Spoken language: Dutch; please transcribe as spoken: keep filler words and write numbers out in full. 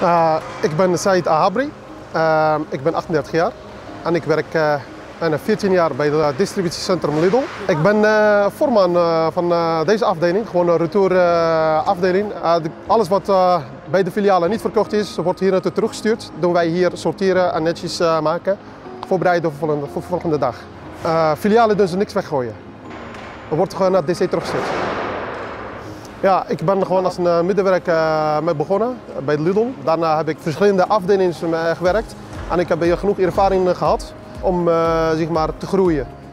Uh, ik ben Said Ahabri, uh, ik ben achtendertig jaar en ik werk uh, veertien jaar bij het distributiecentrum Lidl. Ik ben uh, voorman uh, van uh, deze afdeling, gewoon een retour uh, afdeling. Uh, de, alles wat uh, bij de filialen niet verkocht is, wordt hier naartoe teruggestuurd. Doen wij hier sorteren en netjes uh, maken, voorbereiden voor de volgende, voor de volgende dag. Uh, filialen doen ze niks weggooien. Er wordt gewoon naar het D C teruggestuurd. Ja, ik ben gewoon als een middenwerk uh, mee begonnen bij Lidl. Daarna heb ik verschillende afdelingen gewerkt en ik heb hier genoeg ervaring gehad om uh, zeg maar, te groeien.